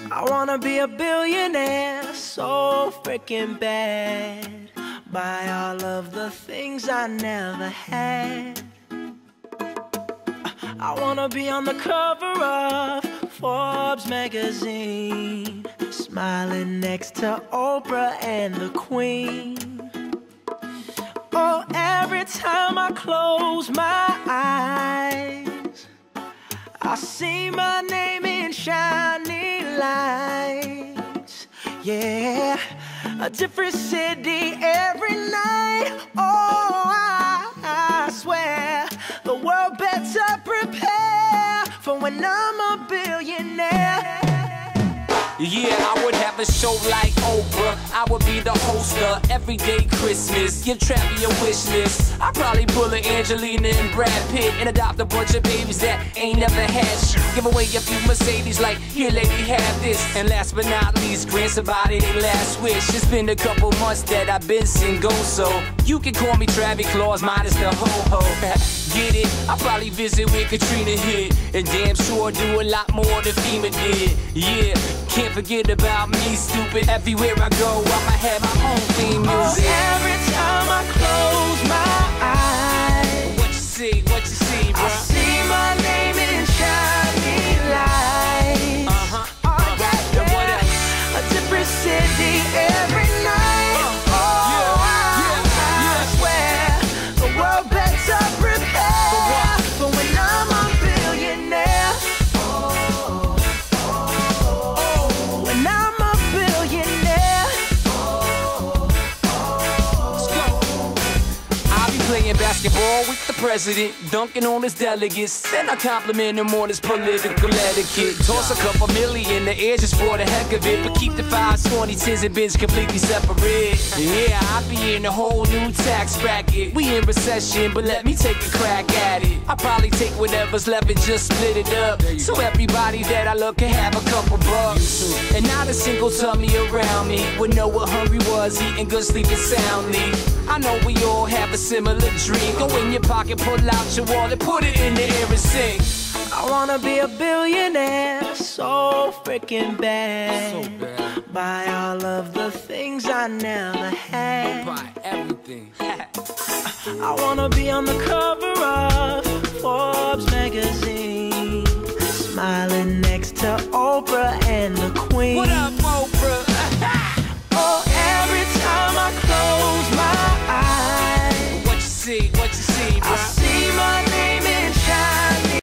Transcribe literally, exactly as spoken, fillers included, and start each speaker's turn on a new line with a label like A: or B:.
A: I wanna be a billionaire so freaking bad. Buy all of the things I never had. I wanna be on the cover of Forbes magazine, smiling next to Oprah and the Queen. Oh, every time I close my eyes, I see my name in shining lights. Yeah, a different city every night. Oh, I, I swear the world better prepare for when I'm a billionaire.
B: Yeah, I would have a show like Oprah. I would be the host of Everyday Christmas. Give Travis a wish list. I'd probably pull an Angelina and Brad Pitt and adopt a bunch of babies that ain't never had shit. Give away a few Mercedes like, here lady, have this. And last but not least, grant somebody their last wish. It's been a couple months that I've been single, so you can call me Travis Claus minus the ho-ho. Get it? I'll probably visit where Katrina hit, and damn sure do a lot more than FEMA did. Yeah, can't forget about me, stupid. Everywhere I go, I'ma have my own theme music.
A: Oh, every time I close my eyes,
B: what you see, what you see, bro?
A: I see my name in shining lights.
B: Uh-huh.
A: Oh, yeah, yeah.
B: What else?
A: A different city every night.
B: Uh,
A: oh,
B: yeah,
A: I,
B: yeah,
A: I
B: yeah.
A: swear the world better prepare for when I'm a billionaire. Oh, oh, oh, when I'm a billionaire. Oh, oh,
B: let's go. I'll be playing basketball with the president, dunking on his delegates. Then I compliment him on his political etiquette. Toss a couple million in the air just for the heck of it, but keep the fives, twenty, tens, and bins completely separate. Yeah, I be in a whole new tax bracket. We in recession, but let me take a crack at it. I probably take whatever's left and just split it up, so everybody that I love can have a couple bucks. And not a single tummy around me would know what hungry was, eating good, sleeping soundly. I know we all have a similar dream. Go in your pocket, pull out your wallet, put it in the air and sing.
A: I wanna be a billionaire so freaking bad.
B: So bad.
A: Buy all of the things I never had.
B: Buy everything.
A: I wanna be on the cover of Forbes magazine, smiling next to Oprah and the Queen.
B: What up?